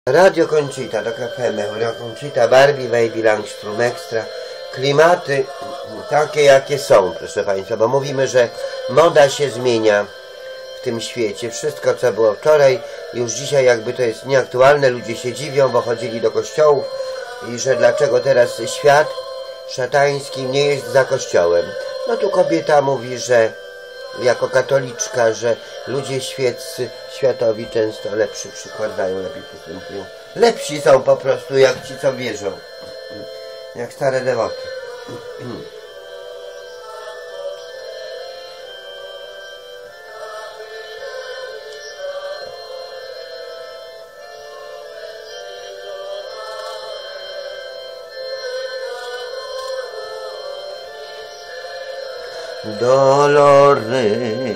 Radio Conchita, do FM, Radio Conchita, Barbie, Baby, Langstrom Extra. Klimaty takie, jakie są, proszę Państwa, bo mówimy, że moda się zmienia w tym świecie. Wszystko, co było wczoraj, już dzisiaj jakby to jest nieaktualne. Ludzie się dziwią, bo chodzili do kościołów i że dlaczego teraz świat szatański nie jest za kościołem. No tu kobieta mówi, że jako katoliczka, że ludzie świeccy, światowi często lepszy przykład dają, lepiej postępują. Lepsi są po prostu jak ci, co wierzą. Jak stare dewoty. Dolorny.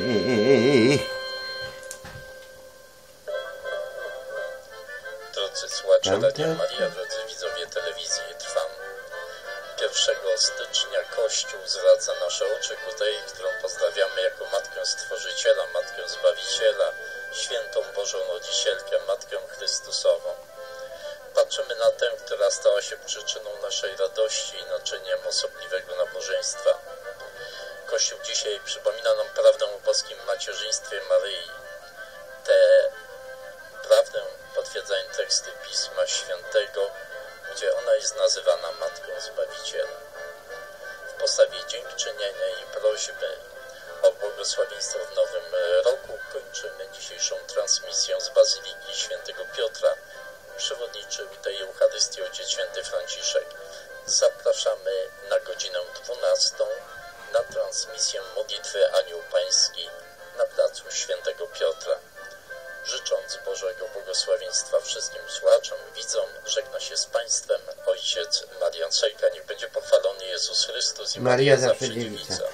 Drodzy słuchacze Radia Maria, drodzy widzowie telewizji Trwam. 1 stycznia Kościół zwraca nasze oczy ku tej, którą pozdrawiamy jako Matkę Stworzyciela, Matkę Zbawiciela, Świętą Bożą Rodzicielkę, Matkę Chrystusową. Patrzymy na tę, która stała się przyczyną naszej radości i naczyniem osobliwego nabożeństwa. Kościół dzisiaj przypomina nam prawdę o boskim macierzyństwie Maryi. Tę prawdę potwierdzają teksty Pisma Świętego, gdzie ona jest nazywana Matką Zbawiciela. W postawie dziękczynienia i prośby o błogosławieństwo w nowym roku kończymy dzisiejszą transmisję z Bazyliki Świętego Piotra. Przewodniczył tej Eucharystii Ojciec Święty Franciszek. Zapraszamy na godzinę 12 na transmisję modlitwy Anioł Pański na placu Świętego Piotra. Życząc Bożego błogosławieństwa wszystkim słuchaczom, widzom, żegna się z Państwem Ojciec Marian Sejka. Niech będzie pochwalony Jezus Chrystus i Maria zawsze dziewica.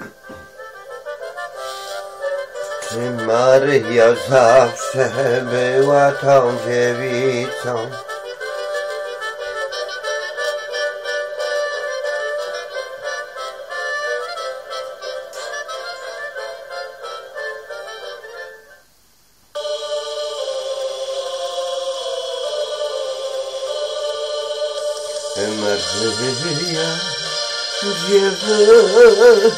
Czy Maryja zawsze była tą dziewicą? Maryja, dziewica.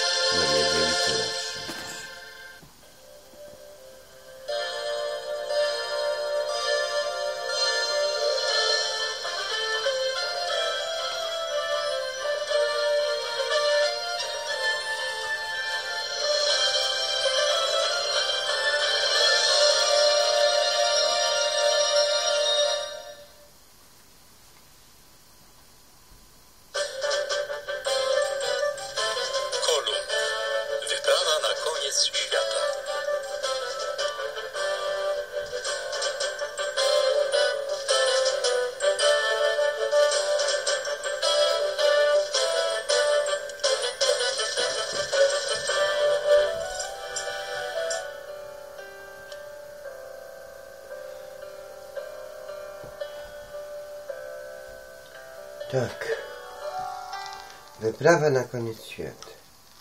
Tak. Wyprawa na koniec świata.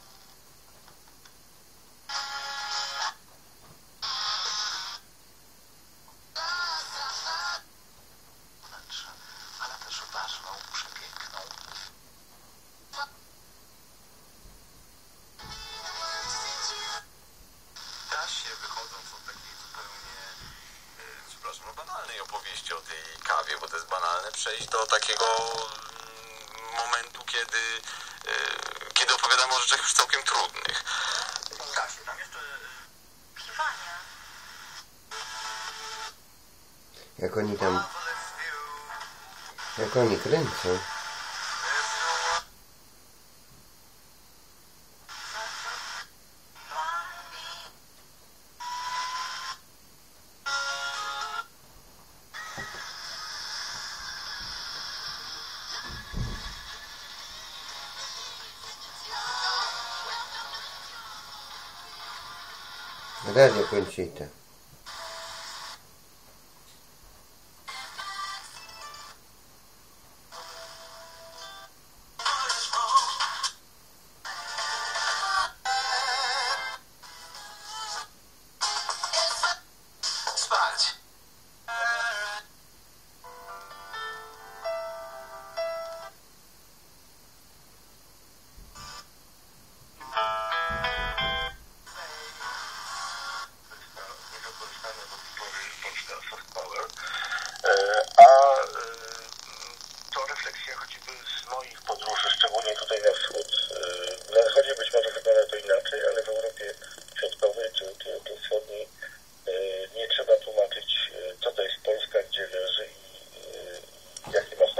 Jak oni kręcą. Radio Conchita.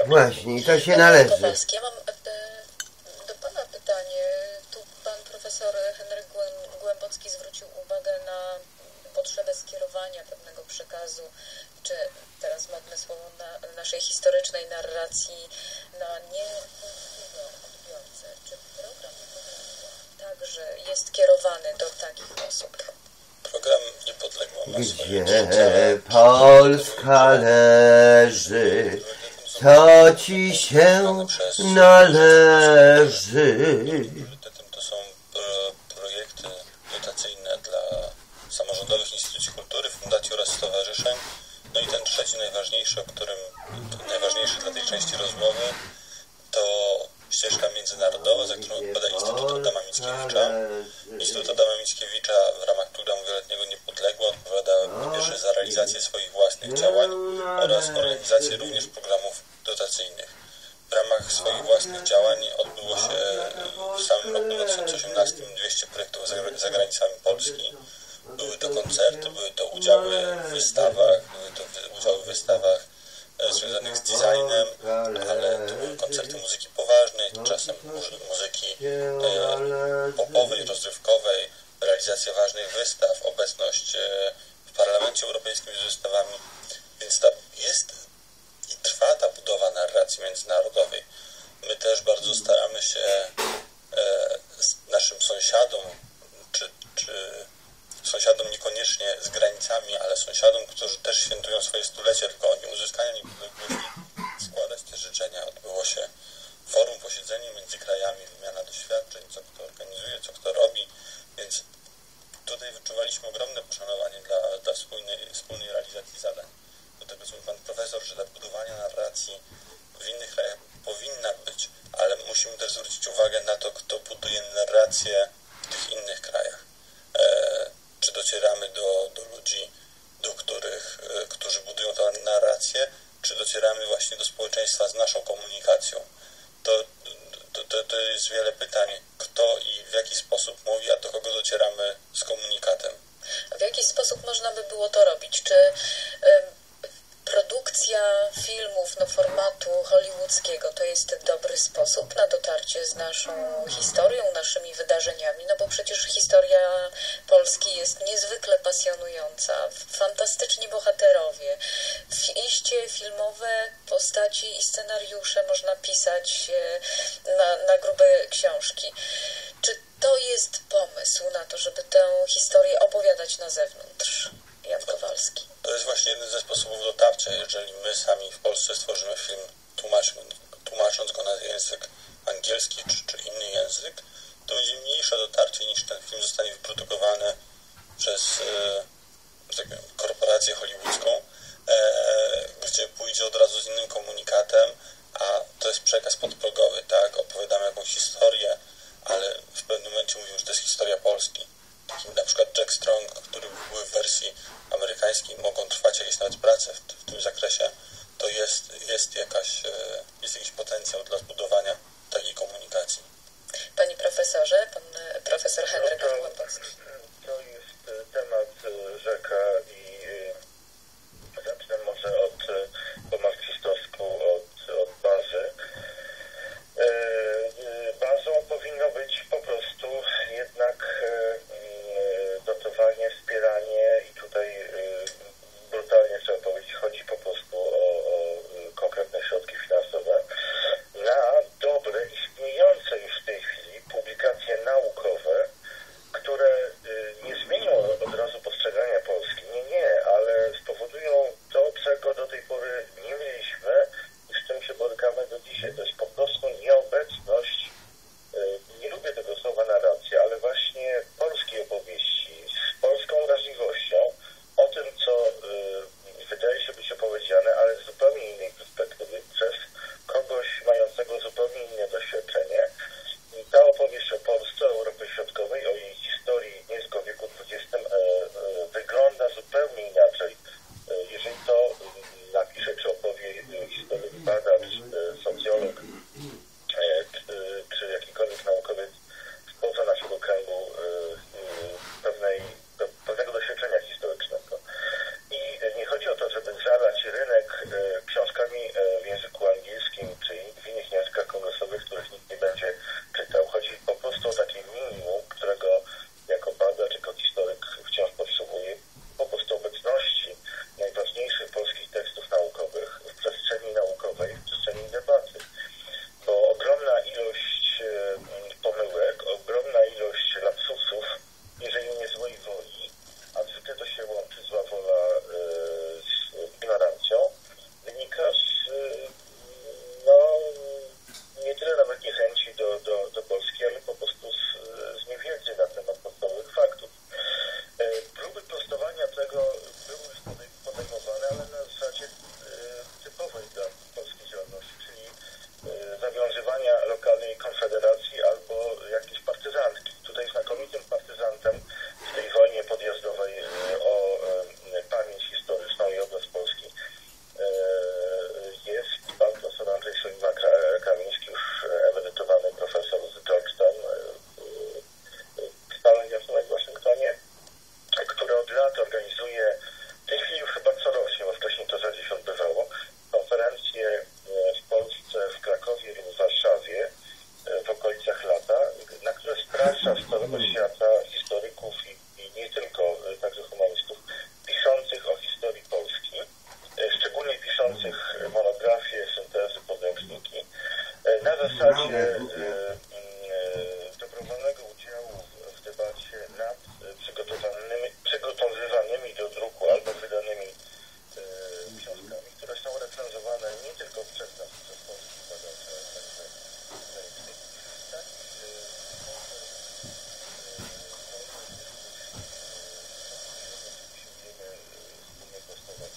Właśnie, i to się należy. Kowalski, ja mam do Pana pytanie. Tu Pan Profesor Henryk Głębocki zwrócił uwagę na potrzebę skierowania pewnego przekazu, czy teraz modne słowo, na naszej historycznej narracji na niewątpliwe odbiorcę. Czy program także jest kierowany do takich osób? Program Niepodległa ma swoje Gdzie Polska leży, co ci się należy. Priorytetem to są projekty dotacyjne dla samorządowych instytucji kultury, fundacji oraz stowarzyszeń. No i ten trzeci, najważniejszy, najważniejszy dla tej części rozmowy, to ścieżka międzynarodowa, za którą odpowiada Instytut Adama Mickiewicza. Instytut Adama Mickiewicza w ramach programu wieloletniego Niepodległa odpowiada po pierwsze za realizację swoich własnych działań oraz organizację również programów dotacyjnych. W ramach swoich własnych działań odbyło się w samym roku 2018 200 projektów za granicami Polski. Były to koncerty, były to udziały w wystawach, związanych z designem, ale to były koncerty muzyki poważnej, czasem muzyki popowej, rozrywkowej, realizacja ważnych wystaw, obecność w Parlamencie Europejskim z wystawami, więc jest i trwa ta budowa narracji międzynarodowej. My też bardzo staramy się naszym sąsiadom, czy sąsiadom niekoniecznie z granicami, ale sąsiadom, którzy też świętują swoje stulecie, tylko oni uzyskania niepodległości, składać te życzenia. Odbyło się forum, posiedzenie między krajami, wymiana doświadczeń, co kto organizuje, co kto robi, więc tutaj wyczuwaliśmy ogromne poszanowanie dla wspólnej realizacji zadań. Do tego, co mówi Pan Profesor, że dla budowania narracji w innych krajach powinna być, ale musimy też zwrócić uwagę na to, kto buduje narrację w tych innych krajach. Czy docieramy do ludzi, którzy budują tę narrację, czy docieramy właśnie do społeczeństwa z naszą komunikacją. To jest wiele pytań, kto i w jaki sposób mówi, a do kogo docieramy z komunikatem. W jaki sposób można by było to robić? Czy produkcja filmów formatu hollywoodzkiego to jest dobry sposób na dotarcie z naszą historią, naszymi wydarzeniami? No bo przecież historia Polski jest niezwykle pasjonująca. Fantastyczni bohaterowie, iście filmowe postaci i scenariusze można pisać na grube książki. Czy to jest pomysł na to, żeby tę historię opowiadać na zewnątrz? Jan Kowalski. To jest właśnie jeden ze sposobów dotarcia. Jeżeli my sami w Polsce stworzymy film, tłumacząc go na język angielski czy inny język, to będzie mniejsze dotarcie niż ten film zostanie wyprodukowany przez korporację hollywoodzką, gdzie pójdzie od razu z innym komunikatem, a to jest przekaz podprogowy, tak? Opowiadamy jakąś historię, ale w pewnym momencie mówimy, że to jest historia Polski. Taki na przykład Jack Strong, który był w wersji amerykańskiej, mogą trwać jakieś nawet prace w tym zakresie, to jest jakiś potencjał dla zbudowania takiej komunikacji. Panie profesorze, pan profesor Henryk Głębocki. To jest temat rzeka i zacznę może monografie, syntezy, podręczniki. Na zasadzie dobrowolnego udziału w debacie nad przygotowywanymi do druku albo wydanymi książkami, które są recenzowane nie tylko przez nas, przez polskich badaczy, ale także zagranicznych. Wspólnie prostować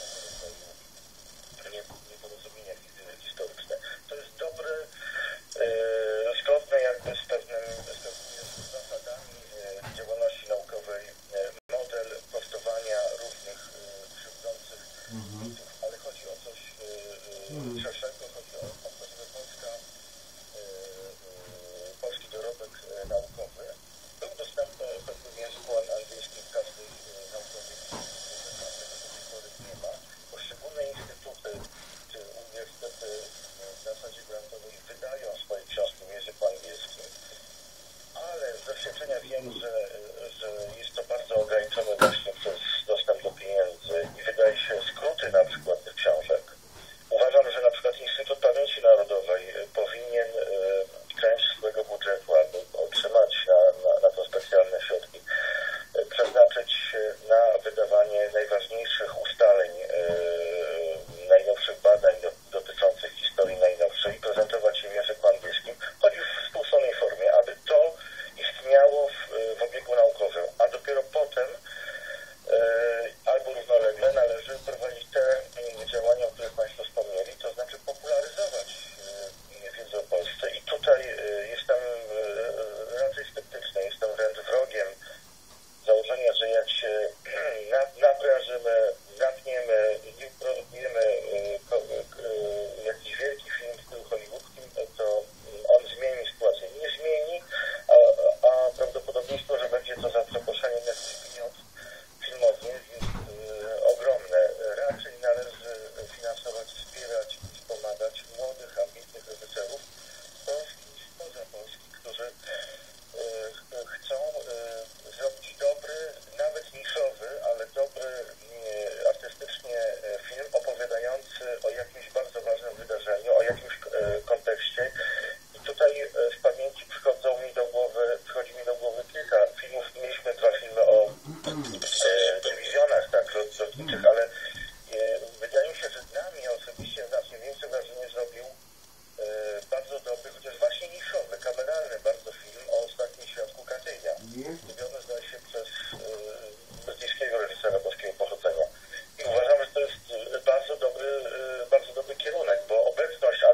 nieporozumienia historyczne. To jest dobre, zgodne jakby z pewnymi zasadami działalności naukowej model prostowania różnych krzywdzących mitów, ale chodzi o coś szerszego, chodzi o to, żeby polski dorobek naukowy był dostępny choćby w języku angielskim w każdej naukowej książce, do tej pory nie ma. Poszczególne instytuty czy uniwersytety w zasadzie grantowej wydają swoje książki w języku angielskim, ale z doświadczenia wiem, że jest to bardzo ograniczone właśnie przez dostęp do pieniędzy i wydaje się skróty na przykład tych książek. Uważam, że na przykład Instytut Pamięci Narodowej powinien część swojego budżetu albo otrzymać na to specjalne środki, przeznaczyć na wydawanie najważniejszych ustaleń, najnowszych badań dotyczących historii najnowszej i prezentować je w języku angielskim, choć w skróconej formie, aby to istniało w obiegu naukowym, a dopiero potem albo równolegle należy prowadzić te działania, o których Państwo wspomnieli, to znaczy popularyzować wiedzę o Polsce i tutaj jestem raczej sceptyczny, jestem wręcz wrogiem założenia, że jak się naprężymy, napniemy i produkujemy jakiś wielki film w stylu hollywoodzkim, to on zmieni sytuację. Nie zmieni, a prawdopodobieństwo, że będzie to za przeproszenie na jakiś pieniądz filmowy jest ogromne. Raczej należy finansować, wspierać i wspomagać młodych, ambitnych reżyserów Polski i spoza Polski, którzy chcą zrobić dobry, nawet niszowy, ale dobry artystycznie film opowiadający o jakimś bardzo ważnym wydarzeniu, o jakimś kontekście. I tutaj z pamięci przychodzi mi do głowy kilka filmów. Mieliśmy 2 filmy o dywizjonach, tak, lotniczych, ale wydaje mi się, że dla mnie osobiście znacznie więcej wrażenie zrobił bardzo dobry, chociaż właśnie niszowy, kameralny bardzo film o ostatnim świadku Katynia. Zrobiony zdaje się przez brytyjskiego reżysera polskiego pochodzenia. I uważam, że to jest bardzo dobry kierunek, bo obecność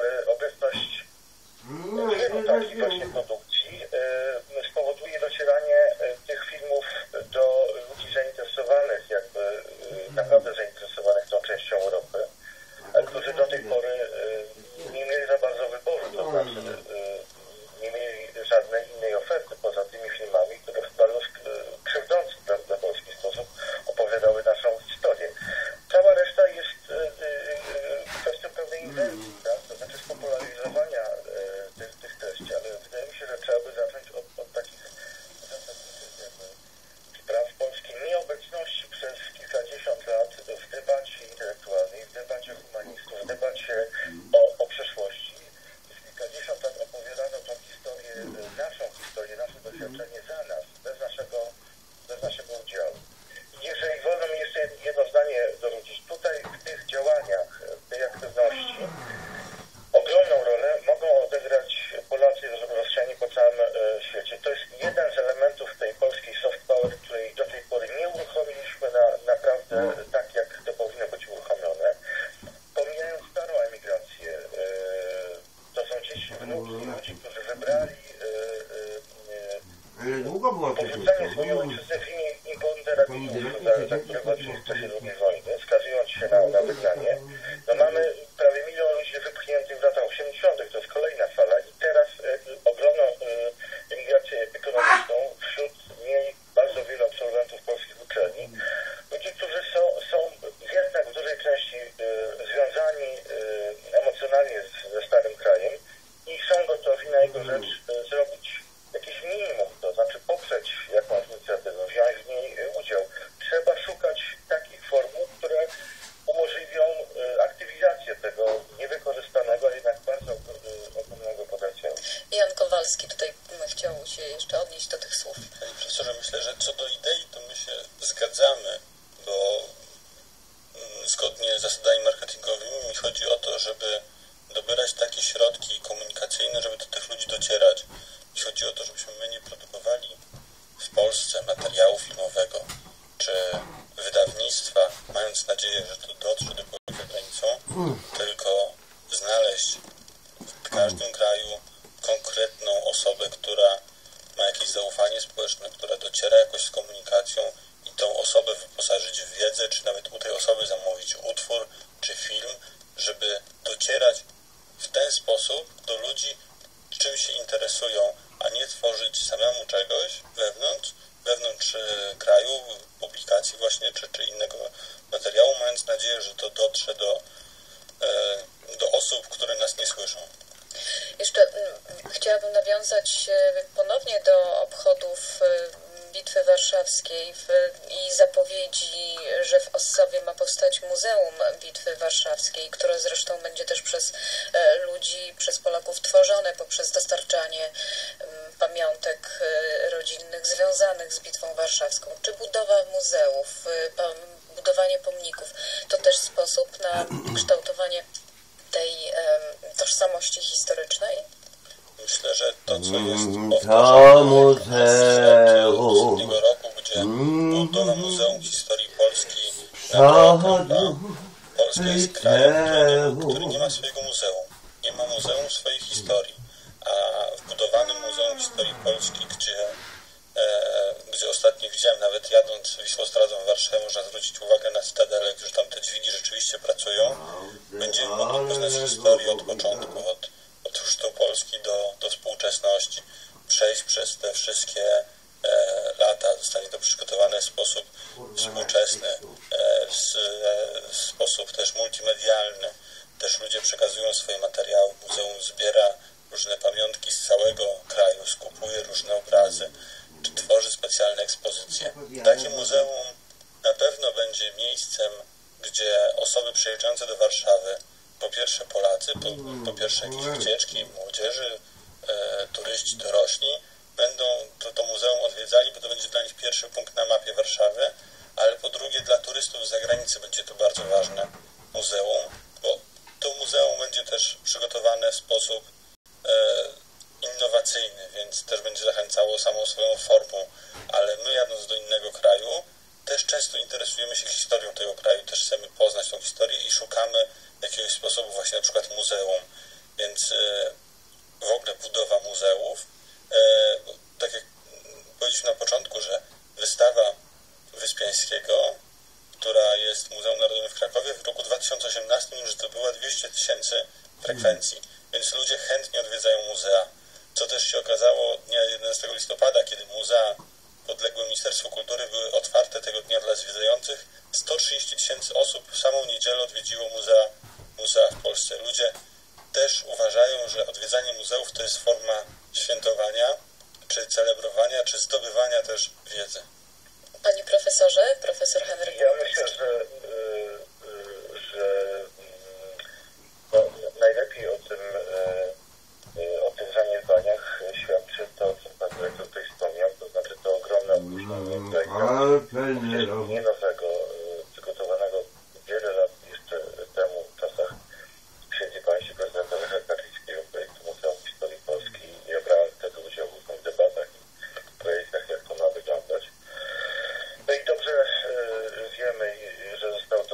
wielu takich właśnie produkcji spowoduje docieranie tych filmów do ludzi zainteresowanych, jakby naprawdę zainteresowanych tą częścią Europy, którzy do tej pory nie mieli za bardzo wyboru, to znaczy nie mieli żadnej innej oferty poza tymi filmami, które w bardzo krzywdzący dla Polski sposób opowiadały naszą historię. Cała reszta jest kwestią pewnej inwencji, tak? To znaczy spopularyzowania tych treści, ale wydaje mi się, że trzeba by zacząć od takich zasadniczych spraw polskiej nieobecności przez kilkadziesiąt lat w debacie intelektualnej, w debacie humanistów, w debacie o przeszłości. Już kilkadziesiąt lat opowiadano tą historię, nasze doświadczenie za nas, bez naszego udziału. Jeżeli wolno mi jeszcze jedno zdanie dorzucić, tutaj w tych działaniach, w tej aktywności ogromną rolę mogą odegrać Polacy rozsiani po całym świecie. To jest jeden z elementów tej polskiej soft power, której do tej pory nie uruchomiliśmy naprawdę tak, jak to powinno być uruchomione. Pomijając starą emigrację, to są dzieci, wnuki ludzi, którzy wybrali porzucenie swojej ojczyzny w imię imponderabiliów, za które walczyli w czasie II wojny, skazując się na wygnanie. No mamy prawie 1 milion ludzi wypchniętych w latach 80. To jest kolejna fala i teraz ogromną emigrację ekonomiczną wśród niej bardzo wielu absolwentów polskich uczelni. Ludzie, którzy są jednak w dużej części związani emocjonalnie ze starym krajem i są gotowi na jego rzecz zrobić jakieś minimum, to znaczy poprzeć jakąś inicjatywę, wziąć w niej udział. Trzeba szukać takich formuł, które umożliwią aktywizację tego zasadami marketingowymi. Mi chodzi o to, żeby dobierać takie środki komunikacyjne, żeby do tych ludzi docierać. Mi chodzi o to, żebyśmy my nie produkowali w Polsce materiału filmowego czy wydawnictwa, mając nadzieję, że to dotrze do kogoś za granicą, tylko znaleźć w każdym kraju konkretną osobę, która ma jakieś zaufanie społeczne, która dociera jakoś z komunikacją i tą osobę wyposażyć w wiedzę, czy nawet u tej osoby zamówić utwór czy film, żeby docierać w ten sposób do ludzi, czym się interesują, a nie tworzyć samemu czegoś wewnątrz kraju, publikacji właśnie, czy innego materiału, mając nadzieję, że to dotrze do osób, które nas nie słyszą. Jeszcze chciałabym nawiązać ponownie do obchodów Bitwy Warszawskiej i zapowiedzi, że w Ossowie ma powstać Muzeum Bitwy Warszawskiej, które zresztą będzie też przez ludzi, przez Polaków tworzone poprzez dostarczanie pamiątek rodzinnych związanych z Bitwą Warszawską. Czy budowa muzeów, budowanie pomników to też sposób na kształtowanie tej tożsamości historycznej? Myślę, że to, co jest To muzeum od poprzedniego roku, gdzie budowa Muzeum Historii Polski naprawdę Polska jest krajem, który nie ma swojego muzeum. Nie ma muzeum swojej historii. A w budowanym Muzeum Historii Polski, gdzie ostatnio widziałem, nawet jadąc Wisłostradą w Warszawie, można zwrócić uwagę na Cytadelę, że tam te dźwigi rzeczywiście pracują. Będziemy mogli poznać historię od początku, od chrztu Polski do współczesności, przejść przez te wszystkie lata. Zostanie to przygotowane w sposób współczesny, w sposób też multimedialny. Też ludzie przekazują swoje materiały. Muzeum zbiera różne pamiątki z całego kraju, skupuje różne obrazy, czy tworzy specjalne ekspozycje. Takie muzeum na pewno będzie miejscem, gdzie osoby przyjeżdżające do Warszawy, po pierwsze Polacy, po pierwsze jakieś wycieczki, młodzieży, turyści dorośli, będą to muzeum odwiedzali, bo to będzie dla nich pierwszy punkt na mapie Warszawy, ale po drugie dla turystów z zagranicy będzie to bardzo ważne muzeum, bo to muzeum będzie też przygotowane w sposób innowacyjny, więc też będzie zachęcało samą swoją formą, ale my jadąc do innego kraju też często interesujemy się historią tego kraju, też chcemy poznać tą historię i szukamy jakiegoś sposobu właśnie na przykład muzeum, więc w ogóle budowa muzeów, tak jak powiedzieliśmy na początku, że wystawa Wyspiańskiego, która jest w Muzeum Narodowym w Krakowie, w roku 2018 już zdobyła 200 000 frekwencji, więc ludzie chętnie odwiedzają muzea, co też się okazało dnia 11 listopada, kiedy muzea podległe Ministerstwu Kultury były otwarte tego dnia dla zwiedzających. 130 000 osób w samą niedzielę odwiedziło muzea w Polsce. Ludzie też uważają, że odwiedzanie muzeów to jest forma świętowania, czy celebrowania, czy zdobywania też wiedzy. Panie profesorze, profesor Henryk. Ja myślę, że najlepiej o tych zaniedbaniach świadczy to, co pan dyrektor tutaj wspomniał, to znaczy to ogromne opóźnienie nie nowego, przygotowanego wiele lat jeszcze temu, w czasach siedzi prezydenta Lecha Kaczyńskiego projektu Muzeum Historii Polski. Ja brałem wtedy udział w różnych debatach i projektach, jak to ma wyglądać. No i dobrze wiemy, że zostało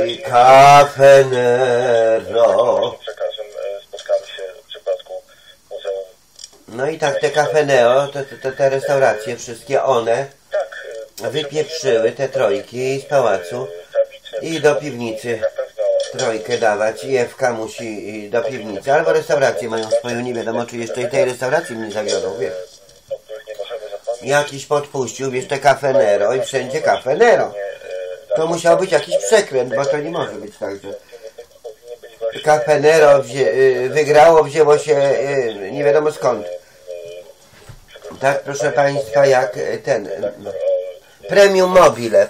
Oj, Cafenero. Przekazem spotkamy się w przypadku Muzeum. No i tak te Cafeneo, te restauracje, wszystkie one wypieprzyły te trojki z pałacu i do piwnicy trojkę dawać i Ewka musi do piwnicy, albo restauracje mają swoją, nie wiadomo czy jeszcze i tej restauracji mnie zawiodą, wiesz. Jakiś podpuścił, wiesz, te Cafenero i wszędzie Cafenero. To musiał być jakiś przekręt, bo to nie może być tak, że Cafenero wygrało, wzięło się nie wiadomo skąd. Tak, proszę Państwa, jak ten Premium Mobile.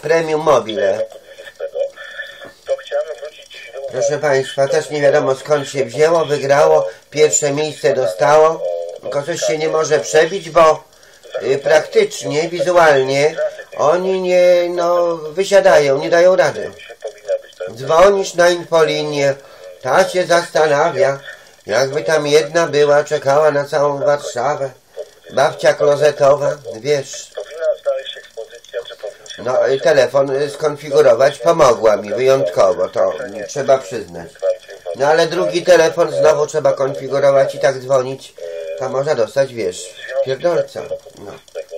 Proszę Państwa, też nie wiadomo skąd się wzięło, wygrało, pierwsze miejsce dostało, tylko coś się nie może przebić, bo praktycznie, wizualnie oni nie, wysiadają, nie dają rady. Dzwonisz na infolinię, ta się zastanawia, jakby tam jedna była, czekała na całą Warszawę. Babcia klozetowa, wiesz. No, telefon skonfigurować pomogła mi wyjątkowo, to trzeba przyznać. No ale drugi telefon znowu trzeba konfigurować i tak dzwonić, to można dostać, wiesz, pierdolca. No.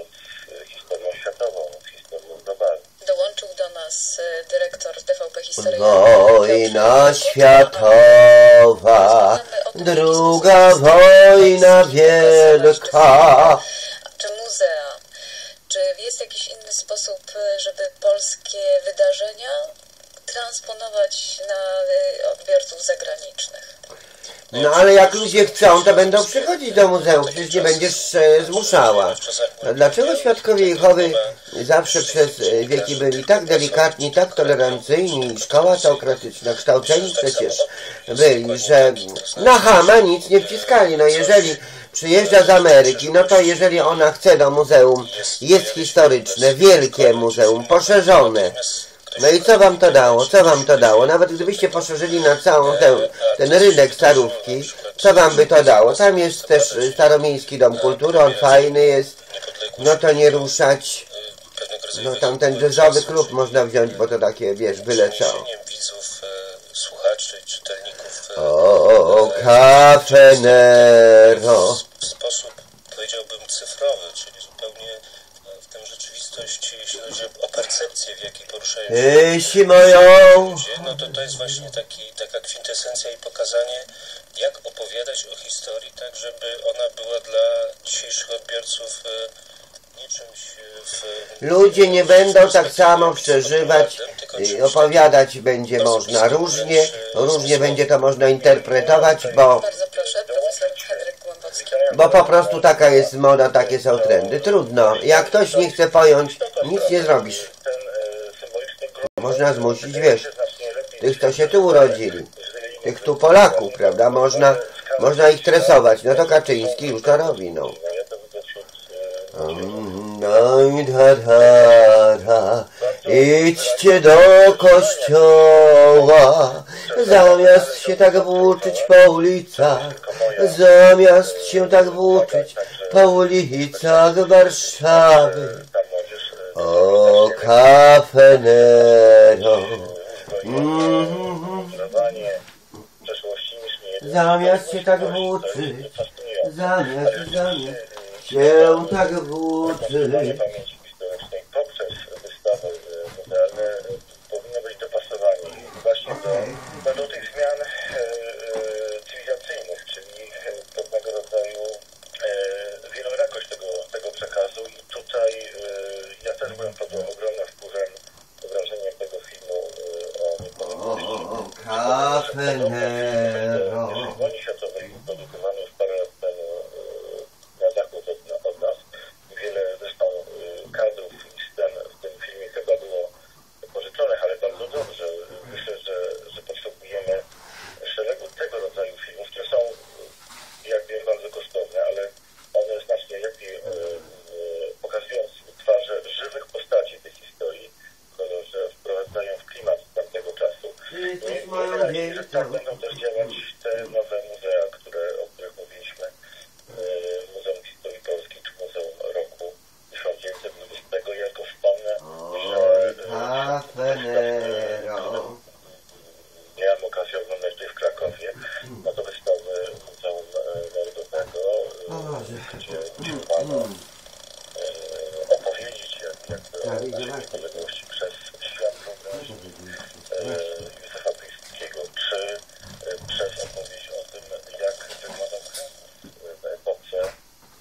Dołączył do nas dyrektor TVP Historia. Wojna światowa, druga wojna wielka. Czy muzea? Czy jest jakiś inny sposób, żeby polskie wydarzenia transponować na odbiorców zagranicznych? No ale jak ludzie chcą, to będą przychodzić do muzeum, przecież nie będziesz zmuszała. No, dlaczego Świadkowie Jehowy zawsze przez wieki byli tak delikatni, tak tolerancyjni, szkoła teokratyczna, kształceni przecież byli, że na chama nic nie wciskali. No jeżeli przyjeżdża z Ameryki, no to jeżeli ona chce do muzeum, jest historyczne, wielkie muzeum, poszerzone. No i co wam to dało? Co wam to dało? Nawet gdybyście poszerzyli na całą ten rynek Starówki, co wam by to dało? Tam jest też Staromiejski Dom Kultury, on fajny jest. No to nie ruszać. No tam ten jazzowy klub można wziąć, bo to takie, wiesz, byle co. O, Cafenero. W sposób, powiedziałbym, cyfrowy, czyli zupełnie w tym rzeczywistość, jeśli chodzi o percepcję, w jakiej poruszają się ludzie, no to jest właśnie taka kwintesencja i pokazanie, jak opowiadać o historii, tak żeby ona była dla dzisiejszych odbiorców nie czymś ludzie nie będą tak samo przeżywać, opowiadać będzie można różnie będzie to można interpretować, bo po prostu taka jest moda, takie są trendy. Trudno, jak ktoś nie chce pojąć, nic nie zrobisz. Można zmusić, wiesz, tych, co się tu urodzili, tych tu Polaków, prawda, można ich tresować, no to Kaczyński już to robi, no. Idźcie do kościoła, zamiast się tak włóczyć po ulicach, zamiast się tak włóczyć po ulicach Warszawy. O, Cafenero. Zamiast się tak włóczyć, zamiast się tak włóczyć. Pamięci historycznej poprzez wystawy muzealne powinno być dopasowanie właśnie do tych zmian cywilizacyjnych, czyli pewnego rodzaju wielorakość tego przekazu i tutaj ja też byłem pod ogromnym wpływem wrażenia tego filmu o Cafenero. wojnie światowej produkowany już parę lat temu na zachód od nas. Wiele zresztą kadrów i scen w tym filmie chyba było pożyczonych, ale bardzo dobrze. Myślę, że potrzebujemy szeregu tego rodzaju filmów, które są, jak wiem, bardzo kosztowne, ale one znacznie lepiej pokazując twarze żywych postaci tej historii, że wprowadzają w klimat tamtego czasu. I że tak będą też działać te nowe muzea, o których mówiliśmy. Muzeum Historii Polskiej czy Muzeum Roku 1920. Ja tylko wspomnę, że Cafenero. jakby o naszej niepodległości przez świat wyobraźni Józefa Piłsudskiego, czy przez opowieść o tym, jak wyglądał w epoce,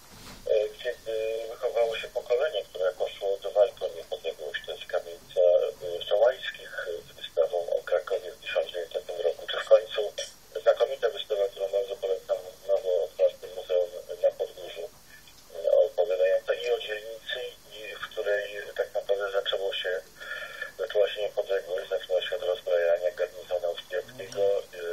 kiedy wychowało się pokolenie, które poszło do walki o niepodległość. To jest kamienica Żołajskich z wystawą o Krakowie w 1900 roku, czy w końcu znakomita wystawa, którą bardzo polecam, nowo otwartym muzeum na Podgórzu, opowiadająca i o dzielnicy, i w której tak naprawdę zaczęła się niepodległość, zaczęła się od rozbrajania garnizonu austriackiego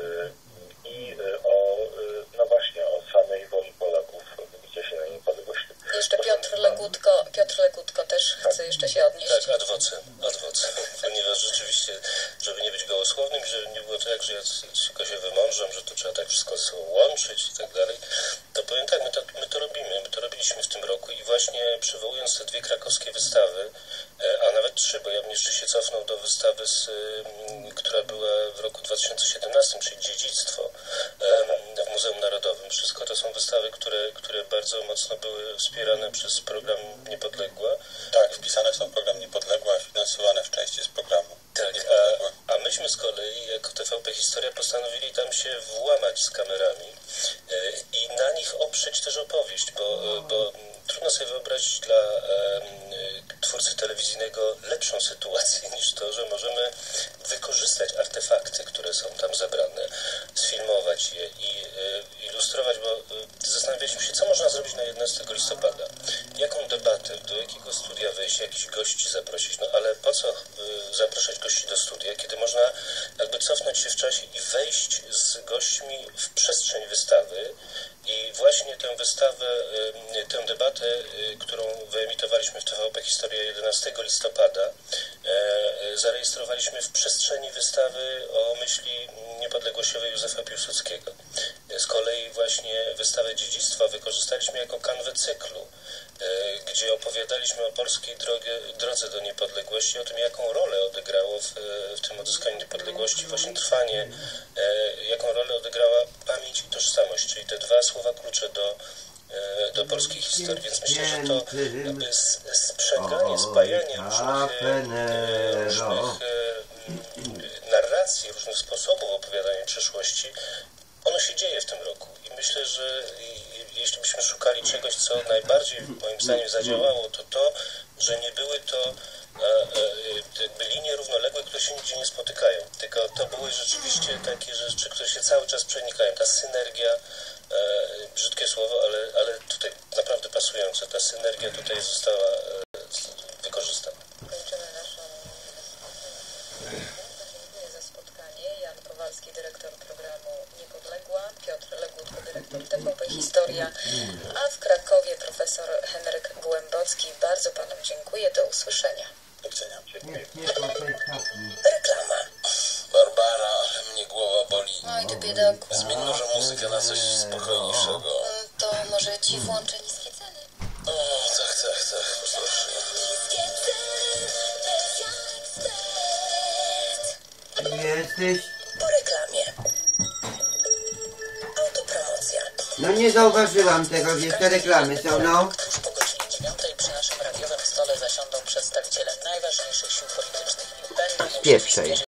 i no właśnie o samej woli Polaków wybicia się na niepodległość. Jeszcze Piotr Legutko też chce jeszcze się odnieść. Tak, ad vocem, ponieważ rzeczywiście, żeby nie być gołosłownym, żeby nie było tak, że ja tylko się wymądrzam, że to trzeba tak wszystko łączyć i tak dalej, to powiem tak, my to robimy, my to robiliśmy w tym roku i właśnie przywołując te dwie krakowskie wystawy, a nawet trzy, bo ja bym jeszcze się cofnął do wystawy, która była w roku 2017, czyli Dziedzictwo w Muzeum Narodowym. Wszystko to są wystawy, które bardzo mocno były wspierane przez program Niepodległa. Tak, wpisane są w program Niepodległa, finansowane w części z programu. Tak, a myśmy z kolei jako TVP Historia postanowili tam się włamać z kamerami i na nich oprzeć też opowieść, bo trudno sobie wyobrazić dla twórcy telewizyjnego lepszą sytuację niż to, że możemy wykorzystać artefakty, które są tam zebrane, sfilmować je i ilustrować, bo zastanawialiśmy się, co można zrobić na 11 listopada. Jaką debatę, do jakiego studia wejść, jakichś gości zaprosić, no ale po co zapraszać gości do studia, kiedy można jakby cofnąć się w czasie i wejść z gośćmi w przestrzeń wystawy i właśnie tę wystawę, tę debatę, którą wyemitowaliśmy w TVP Historia 11 listopada, zarejestrowaliśmy w przestrzeni wystawy o myśli niepodległościowej Józefa Piłsudskiego. Z kolei właśnie wystawę Dziedzictwa wykorzystaliśmy jako kanwę cyklu, gdzie opowiadaliśmy o polskiej drodze do niepodległości, o tym, jaką rolę odegrało w tym odzyskaniu niepodległości właśnie trwanie, jaką rolę odegrała pamięć i tożsamość, czyli te dwa słowa klucze do polskiej historii, więc myślę, że to jakby sprzęganie, spajanie różnych narracji, różnych sposobów opowiadania przeszłości, ono się dzieje w tym roku i myślę, że jeśli byśmy szukali czegoś, co najbardziej moim zdaniem zadziałało, to że nie były to jakby linie równoległe, które się nigdzie nie spotykają, tylko to były rzeczywiście takie rzeczy, które się cały czas przenikają. Ta synergia, brzydkie słowo, ale tutaj naprawdę pasujące, ta synergia tutaj została wykorzystana. Kończymy naszą... Dziękuję za spotkanie. Jan Kowalski, dyrektor programu Niepodległa, Piotr Legutko, dyrektor TVP Historia, a w Krakowie profesor Henryk Głębocki. Bardzo panom dziękuję. Do usłyszenia. Do widzenia. Reklama. Barbara, mnie głowa boli. Oj, ty biedaku. Zmień może muzykę na coś spokojniejszego. To może ci włączę niskie ceny. O, tak, proszę. Jesteś? Po reklamie. Autopromocja. No nie zauważyłam tego, gdzie te reklamy są, no. Tuż po godzinie 9 przy naszym radiowym stole zasiądą przedstawiciele najważniejszych sił politycznych i będą Spieprzaj.